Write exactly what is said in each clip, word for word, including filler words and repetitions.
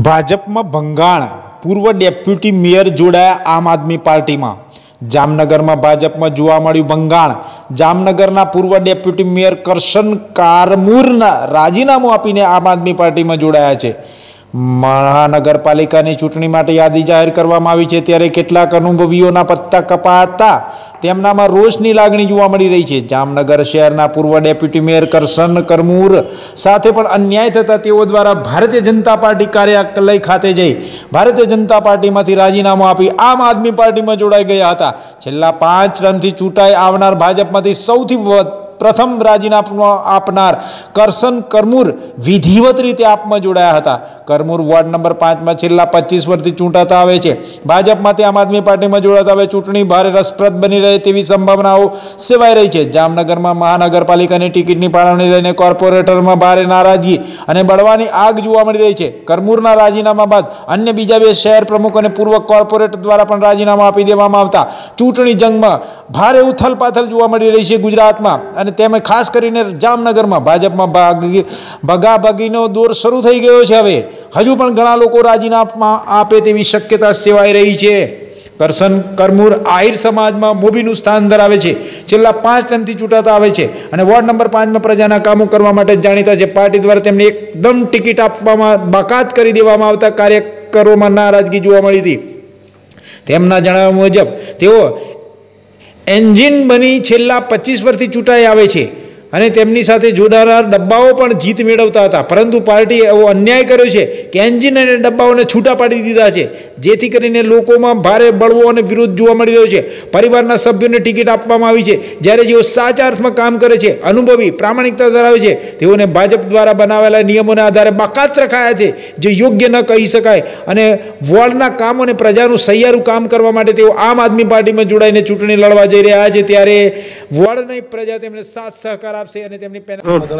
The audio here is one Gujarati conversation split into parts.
ભાજપમાં ભંગાણ, પૂર્વ ડેપ્યુટી મેયર જોડાયા આમ આદમી પાર્ટીમાં। જામનગરમાં ભાજપમાં જોવા મળ્યું ભંગાણ। જામનગરના પૂર્વ ડેપ્યુટી મેયર કરશન કારમૂરના રાજીનામું આપીને આમ આદમી પાર્ટીમાં જોડાયા છે। મહાનગરપાલિકાની ચૂંટણી માટે યાદી જાહેર કરવામાં આવી છે, ત્યારે કેટલાક અનુભવીઓના પત્તા કપાતા તેમનામાં રોષની લાગણી જોવા મળી રહી છે। જામનગર શહેરના પૂર્વ ડેપ્યુટી મેયર કરશન કરમૂર સાથે પણ અન્યાય થતા તેઓ દ્વારા ભારતીય જનતા પાર્ટી કાર્યાલય ખાતે જઈ ભારતીય જનતા પાર્ટીમાંથી રાજીનામું આપી આમ આદમી પાર્ટીમાં જોડાઈ ગયા હતા। છેલ્લા પાંચ ટર્મથી ચૂંટાઈ આવનાર ભાજપમાંથી સૌથી પ્રથમ રાજીનામું આપનાર કરશન કરમૂર વિધિવત રીતે આપમાં જોડાયા હતા। કરમૂર વોર્ડ નંબર પાંચમાં છેલ્લા પચીસ વર્ષથી ચૂંટાતા આવે છે। ભાજપમાંથી આમ આદમી પાર્ટીમાં જોડાતા હવે ચૂંટણી ભારે રસપ્રદ બની રહે તેવી સંભાવનાઓ સેવાઈ રહી છે। જામનગરમાં મહાનગરપાલિકાની ટિકિટની ફાળવણી લઈને કોર્પોરેટરમાં ભારે નારાજગી અને બળવાની આગ જોવા મળી રહી છે। કરમૂરના રાજીનામા બાદ અન્ય બીજા બે શહેર પ્રમુખ અને પૂર્વ કોર્પોરેટર દ્વારા પણ રાજીનામા આપી દેવામાં આવતા ચૂંટણી જંગમાં ભારે ઉથલપાથલ જોવા મળી રહી છે ગુજરાતમાં, અને તેમાં ખાસ કરીને જામનગરમાં ભાજપમાં ભગાભગીનો દોર શરૂ થઈ ગયો છે। હવે હજુ પણ ઘણા લોકો રાજીનામા આપે તેવી શક્યતા સેવાઈ રહી છે। કરશન કરમૂર આહિર સમાજમાં મોભીનું સ્થાન ધરાવે છે। છેલ્લા પાંચ ટર્મથી ચૂંટાતા આવે છે અને વોર્ડ નંબર પાંચમાં પ્રજાના કામો કરવા માટે જાણીતા છે। પાર્ટી દ્વારા તેમને એકદમ ટિકિટ આપવામાં બાકાત કરી દેવામાં આવતા કાર્યકરોમાં નારાજગી જોવા મળી હતી। તેમના જણાવ્યા મુજબ તેઓ એન્જિન બની છેલ્લા પચીસ વર્ષથી ચૂંટાઈ આવે છે અને તેમની સાથે જોડાનાર ડબ્બાઓ પણ જીત મેળવતા હતા, પરંતુ પાર્ટીએ એવો અન્યાય કર્યો છે કે એન્જિન અને ડબ્બાઓને છૂટા પાડી દીધા છે, જેથી કરીને લોકોમાં ભારે બળવો અને વિરોધ જોવા મળી રહ્યો છે। પરિવારના સભ્યોને ટિકિટ આપવામાં આવી છે, જ્યારે જેઓ સાચા અર્થમાં કામ કરે છે, અનુભવી પ્રામાણિકતા ધરાવે છે, તેઓને ભાજપ દ્વારા બનાવેલા નિયમોના આધારે બાકાત રખાયા છે, જે યોગ્ય ન કહી શકાય। અને વોર્ડના કામ અને પ્રજાનું સહિયારું કામ કરવા માટે તેઓ આમ આદમી પાર્ટીમાં જોડાઈને ચૂંટણી લડવા જઈ રહ્યા છે, ત્યારે વોર્ડની પ્રજા તેમને સાથ સહકાર અને તેમની પેનલ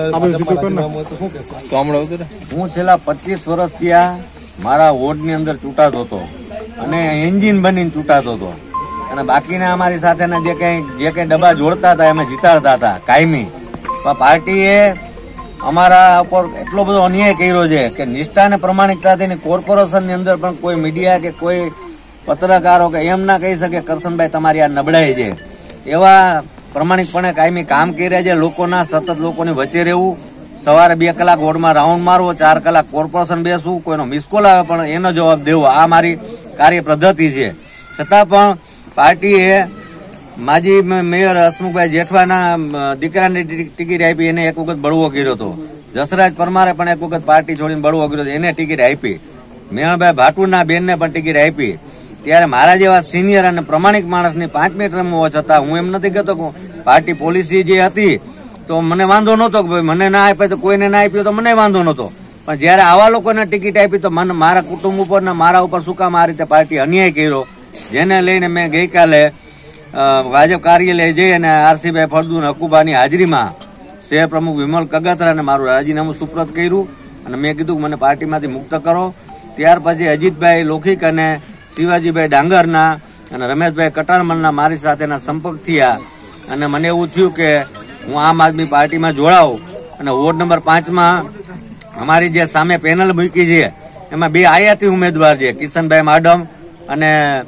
હું છેલ્લા પચીસ વર્ષથી આ મારા વોર્ડની અંદર ચૂંટાતો હતો અને એન્જિન બનીને ચૂંટાતો હતો, અને બાકીના અમારી સાથેના જે કઈ જે કઈ ડબ્બા જોડતા હતા અમે જીતાડતા હતા કાયમી। પણ પાર્ટીએ અમારા ઉપર એટલો બધો અન્યાય કર્યો છે કે નિષ્ઠા અને પ્રમાણિકતાથી કોર્પોરેશનની અંદર પણ કોઈ મીડિયા કે કોઈ પત્રકારો કે એમ ના કહી શકે કરશનભાઈ તમારી આ નબળાઈ છે। એવા પ્રમાણિકપણે કાયમી કામ કર્યા છે। લોકોના સતત લોકોની વચ્ચે રહેવું, સવારે બે કલાક વોર્ડમાં રાઉન્ડ મારવો, ચાર કલાક કોર્પોરેશન બેસવું, કોઈનો મિસકોલ આવે પણ એનો જવાબ દેવો, આ મારી કાર્ય પદ્ધતિ છે। છતાં પણ પાર્ટીએ માજી મેયર હસમુખભાઈ જેઠવાના દીકરાની ટિકિટ આપી, એને એક વખત બળવો કર્યો હતો। જસરાજ પરમારે પણ એક વખત પાર્ટી છોડીને બળવો કર્યો હતો, એને ટિકિટ આપી। મેણભાઈ ભાટુના બેનને પણ ટિકિટ આપી। ત્યારે મારા જેવા સિનિયર અને પ્રમાણિક માણસની પાંચમી ટર્મ હોવા છતાં હું એમ નથી કહેતો કે પાર્ટી પોલિસી જે હતી તો મને વાંધો નહોતો કે ભાઈ મને ના આપે તો કોઈને ના આપ્યો તો મને વાંધો નહોતો, પણ જયારે આવા લોકોને ટિકિટ આપી તો મને મારા કુટુંબ ઉપર ને મારા ઉપર શું કામ આ રીતે પાર્ટી અન્યાય કર્યો, જેને લઈને મેં ગઈકાલે ભાજપ કાર્યાલય જઈ અને આરસીભાઈ ફળદુ અને હકુબાની હાજરીમાં શહેર પ્રમુખ વિમલ કગાત્રાને મારું રાજીનામું સુપ્રત કર્યું અને મેં કીધું કે મને પાર્ટીમાંથી મુક્ત કરો। ત્યાર પછી અજીતભાઈ લોખિક અને શિવાજીભાઈ ડાંગરના અને રમેશભાઈ કટારમલના મારી સાથેના સંપર્ક થયા અને મને એવું થયું કે હું આમ આદમી પાર્ટીમાં જોડાઉં। અને વોર્ડ નંબર પાંચમાં અમારી જે સામે પેનલ મૂકી છે એમાં બે આયાતી ઉમેદવાર છે, કિશનભાઈ માડમ અને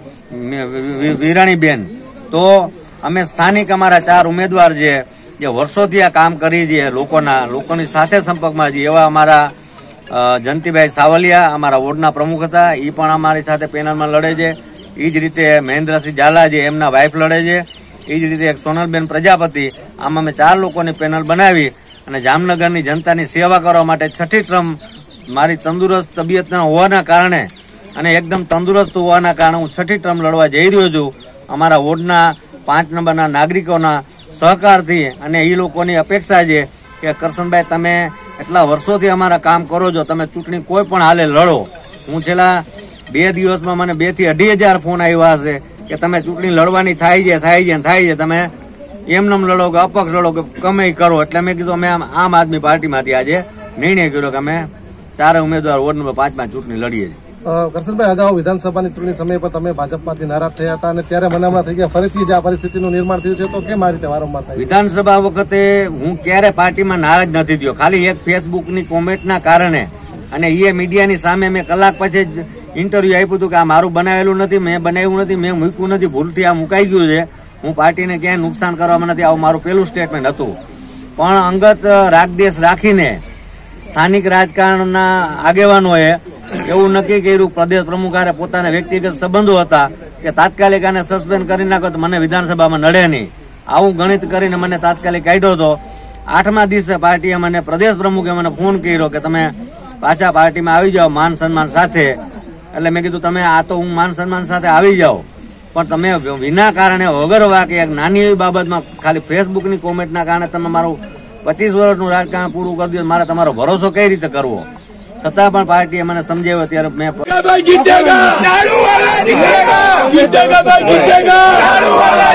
વિરાણીબેન। તો અમે સ્થાનિક અમારા ચાર ઉમેદવાર છે જે વર્ષોથી આ કામ કરી છે, લોકોના લોકોની સાથે સંપર્કમાં છે, એવા અમારા જયંતિભાઈ સાવલિયા અમારા વોર્ડના પ્રમુખ હતા, એ પણ અમારી સાથે પેનલમાં લડે છે। એ જ રીતે મહેન્દ્રસિંહ ઝાલા જે એમના વાઇફ લડે છે, એ જ રીતે એક સોનલબેન પ્રજાપતિ। આમ અમે ચાર લોકોની પેનલ બનાવી અને જામનગરની જનતાની સેવા કરવા માટે છઠ્ઠી ટર્મ મારી તંદુરસ્ત તબિયત હોવાના કારણે અને એકદમ તંદુરસ્ત હોવાના કારણે હું છઠ્ઠી ટર્મ લડવા જઈ રહ્યો છું। અમારા વોર્ડના પાંચ નંબરના નાગરિકોના સહકારથી અને એ લોકોની અપેક્ષા છે કે કરશનભાઈ તમે એટલા વર્ષોથી અમારા કામ કરો છો, તમે ચૂંટણી કોઈ પણ હાલે લડો। હું છેલ્લા બે દિવસમાં મને બે થી અઢી હજાર ફોન આવ્યા હશે કે તમે ચૂંટણી લડવાની થાય છે થાય છે થાય છે, તમે એમનેમ લડો કે અપક્ષ લડો કે ગમે કરો। એટલે મેં કીધું અમે આમ આદમી પાર્ટીમાંથી આજે નિર્ણય કર્યો કે અમે ચારે ઉમેદવાર વોર્ડ નંબર પાંચમાં ચૂંટણી લડીએ છીએ। કરશનભાઈ, અગાઉ વિધાનસભાની ચૂંટણી સમય પર તમે ભાજપમાંથી નારાજ થયા હતા અને ત્યારે મનામણા થઈ ગયા, ફરીથી જ આ પરિસ્થિતિનું નિર્માણ થયું છે, તો કેમ આ રીતે વારંવાર થાય? વિધાનસભા વખતે હું ક્યારે પાર્ટીમાં નારાજ નથી થયો, ખાલી એક ફેસબુકની કોમેન્ટના કારણે અને એ મીડિયાની સામે મેં કલાક પછી જ ઇન્ટરવ્યુ આપ્યું હતું કે આ મારું બનાવેલું નથી, મેં બનાવ્યું નથી, મેં મૂક્યું નથી, ભૂલથી આ મુકાઈ ગયું છે, હું પાર્ટીને ક્યાંય નુકસાન કરવામાં નથી, આવું મારું પેલું સ્ટેટમેન્ટ હતું. પણ અંગત રાગદેશ રાખીને સ્થાનિક રાજકારણના આગેવાનોએ એવું નક્કી કર્યું, પ્રદેશ પ્રમુખારે પોતાના વ્યક્તિગત સંબંધો હતા કે તાત્કાલિક આને સસ્પેન્ડ કરી નાખો તો મને વિધાનસભામાં નડે નહીં. આવું ગણિત કરીને મને તાત્કાલિક કાઢ્યો હતો. આઠમા દિવસે પાર્ટીએ મને, પ્રદેશ પ્રમુખે મને ફોન કર્યો કે તમે પાછા પાર્ટીમાં આવી જાઓ માન સન્માન સાથે. એટલે મેં કીધું તમે આ તો હું માન સન્માન સાથે આવી જાઉં, પણ તમે વિના કારણે વગર વાકે એક નાની એવી બાબતમાં ખાલી ફેસબુકની કોમેન્ટના કારણે તમે મારું પચીસ વર્ષનું રાજકારણ પૂરું કરી દીધું. મારે તમારો ભરોસો કઈ રીતે કરવો? છતાં પણ પાર્ટીએ મને સમજાવ્યો. ત્યારે મેં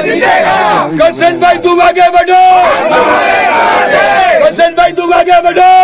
કરશનભાઈ તું વાગે બડો, કરશનભાઈ તું વાગે બડો.